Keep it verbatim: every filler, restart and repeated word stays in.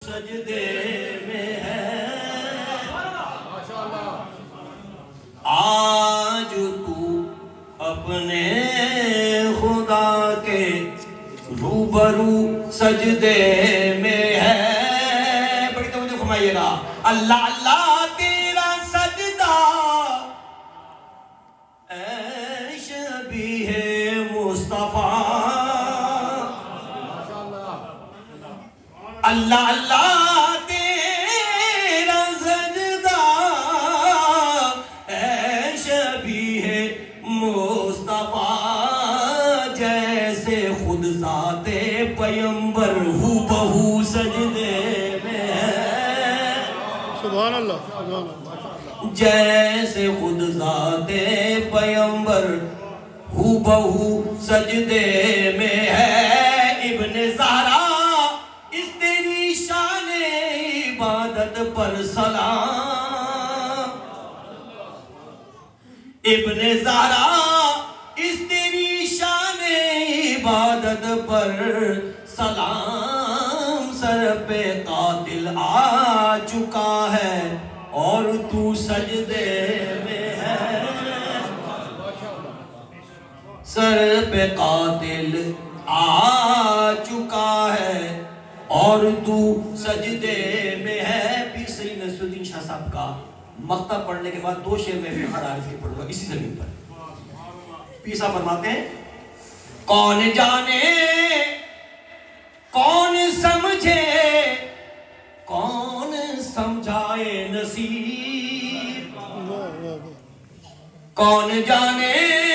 سجدے میں ہے آج تو اپنے خدا کے روبرو سجدے میں ہے. بڑی توجہ فرمائیے گا. اللہ اللہ تیرا سجدہ اے شبیہ مصطفیٰ. اللہ اللہ تیرا سجدہ اے شبیہ مصطفیٰ جیسے خود ذات پیمبر ہو بہو سجدے میں ہے. سبحان اللہ جیسے خود ذات پیمبر ہو بہو سجدے میں ہے. ابن زہرا عبادت پر سلام. ابن زہرا اس تیری شان عبادت پر سلام. سر پہ قاتل آ چکا ہے اور تو سجدے میں ہے. سر پہ قاتل آ چکا ہے اور تو سجدے میں ہے. پیر سید نصرالدین شاہ صاحب کا مقطع پڑھنے کے بعد دو شعر میں پھر عارف کے پڑھوں گا اسی زمین پر. پیر صاحب فرماتے ہیں کون جانے کون سمجھے کون سمجھائے نصیب. کون جانے